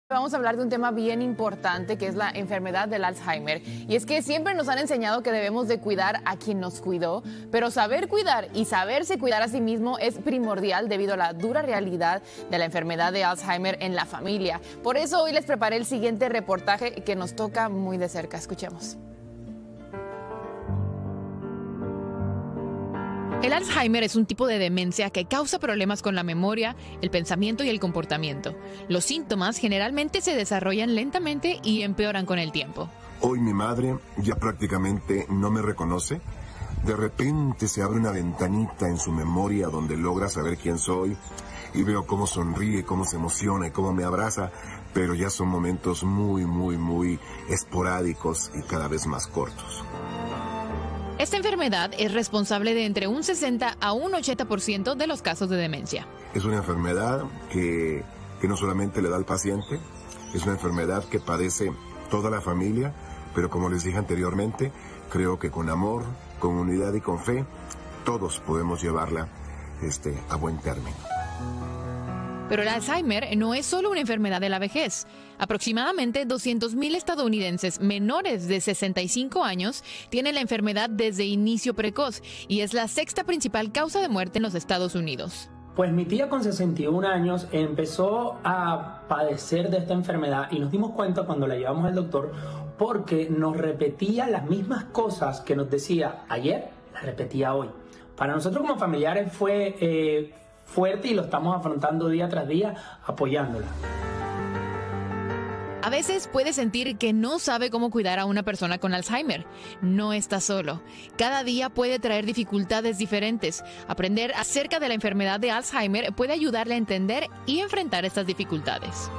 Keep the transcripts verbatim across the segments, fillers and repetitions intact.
Vamos a hablar de un tema bien importante que es la enfermedad del Alzheimer. Y es que siempre nos han enseñado que debemos de cuidar a quien nos cuidó, pero saber cuidar y saberse cuidar a sí mismo es primordial debido a la dura realidad de la enfermedad de Alzheimer en la familia. Por eso hoy les preparé el siguiente reportaje que nos toca muy de cerca. Escuchemos. El Alzheimer es un tipo de demencia que causa problemas con la memoria, el pensamiento y el comportamiento. Los síntomas generalmente se desarrollan lentamente y empeoran con el tiempo. Hoy mi madre ya prácticamente no me reconoce. De repente se abre una ventanita en su memoria donde logra saber quién soy y veo cómo sonríe, cómo se emociona y cómo me abraza, pero ya son momentos muy, muy, muy esporádicos y cada vez más cortos. Esta enfermedad es responsable de entre un sesenta a un ochenta por ciento de los casos de demencia. Es una enfermedad que, que no solamente le da al paciente, es una enfermedad que padece toda la familia, pero como les dije anteriormente, creo que con amor, con unidad y con fe, todos podemos llevarla este, a buen término. Pero el Alzheimer no es solo una enfermedad de la vejez. Aproximadamente doscientos mil estadounidenses menores de sesenta y cinco años tienen la enfermedad desde inicio precoz y es la sexta principal causa de muerte en los Estados Unidos. Pues mi tía con sesenta y un años empezó a padecer de esta enfermedad y nos dimos cuenta cuando la llevamos al doctor porque nos repetía las mismas cosas que nos decía ayer, las repetía hoy. Para nosotros como familiares fue eh, fuerte y lo estamos afrontando día tras día apoyándola. A veces puede sentir que no sabe cómo cuidar a una persona con Alzheimer. No está solo. Cada día puede traer dificultades diferentes. Aprender acerca de la enfermedad de Alzheimer puede ayudarle a entender y enfrentar estas dificultades.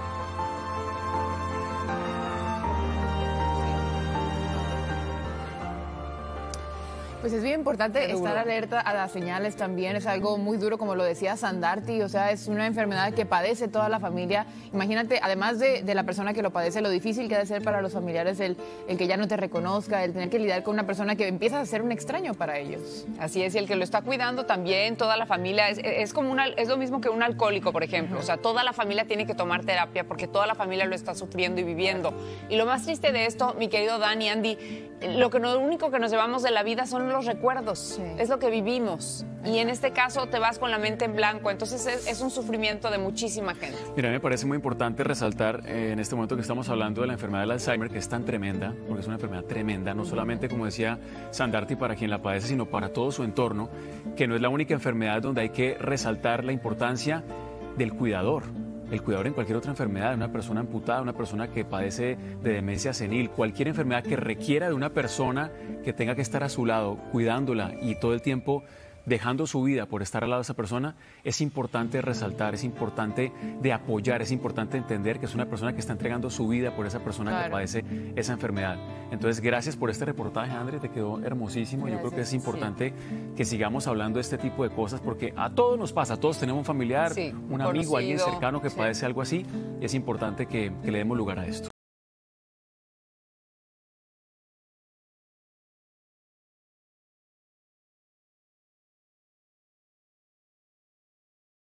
Pues es bien importante estar alerta a las señales también, es algo muy duro como lo decía Sandarti, o sea, es una enfermedad que padece toda la familia. Imagínate, además de, de la persona que lo padece, lo difícil que ha de ser para los familiares el, el que ya no te reconozca, el tener que lidiar con una persona que empieza a ser un extraño para ellos. Así es, y el que lo está cuidando también, toda la familia, es, es, como una, es lo mismo que un alcohólico, por ejemplo, o sea, toda la familia tiene que tomar terapia porque toda la familia lo está sufriendo y viviendo. Y lo más triste de esto, mi querido Dan y Andy, lo, que no, lo único que nos llevamos de la vida son los recuerdos, sí. Es lo que vivimos y en este caso te vas con la mente en blanco, entonces es, es un sufrimiento de muchísima gente. Mira, me parece muy importante resaltar eh, en este momento que estamos hablando de la enfermedad del Alzheimer, que es tan tremenda, porque es una enfermedad tremenda, no solamente, como decía Sandarti, para quien la padece, sino para todo su entorno, que no es la única enfermedad donde hay que resaltar la importancia del cuidador. El cuidador en cualquier otra enfermedad, una persona amputada, una persona que padece de demencia senil, cualquier enfermedad que requiera de una persona que tenga que estar a su lado, cuidándola y todo el tiempo dejando su vida por estar al lado de esa persona, es importante resaltar, es importante de apoyar, es importante entender que es una persona que está entregando su vida por esa persona claro. que padece esa enfermedad. Entonces, gracias por este reportaje, André, te quedó hermosísimo. Gracias. Yo creo que es importante sí. que sigamos hablando de este tipo de cosas porque a todos nos pasa, todos tenemos un familiar, sí, un amigo, conocido. Alguien cercano que sí. padece algo así, y es importante que, que le demos lugar a esto.